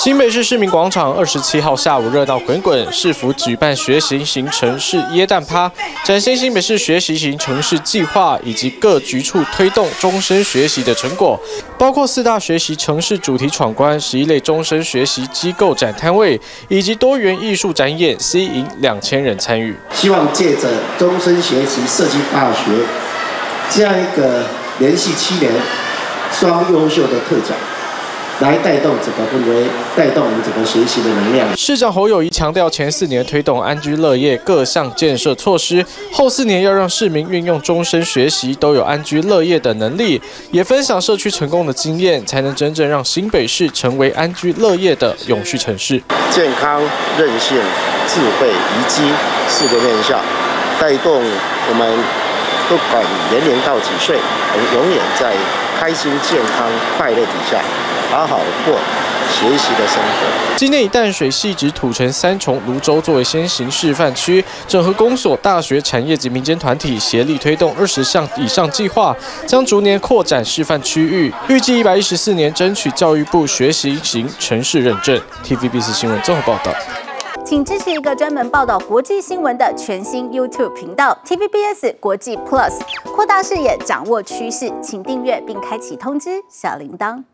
新北市市民广场27号下午热闹滚滚，市府举办学习型城市耶诞趴，展现新北市学习型城市计划以及各局处推动终身学习的成果，包括4大学习城市主题闯关、11类终身学习机构展摊位，以及多元艺术展演，吸引2000人参与。 希望借着终身学习设计大学这样一个连续7年双优秀的特展，来带动整个氛围，带动我们整个学习的能量。 市长侯友宜强调，前4年推动安居乐业各项建设措施，后4年要让市民运用终身学习都有安居乐业的能力，也分享社区成功的经验，才能真正让新北市成为安居乐业的永续城市。 健康、韧性、智慧、宜机4个面向，带动我们不管年龄到几岁，我们永远在开心、健康、快乐底下，好好过学习的生活。 今年以淡水、汐止、土城3重、泸州作为先行示范区，整合公所、大学、产业及民间团体协力推动20项以上计划，将逐年扩展示范区域，预计114年争取教育部学习型城市认证。TVBS 新闻综合报道。 请支持一个专门报道国际新闻的全新 YouTube 频道 TVBS 国际 Plus， 扩大视野，掌握趋势，请订阅并开启通知小铃铛。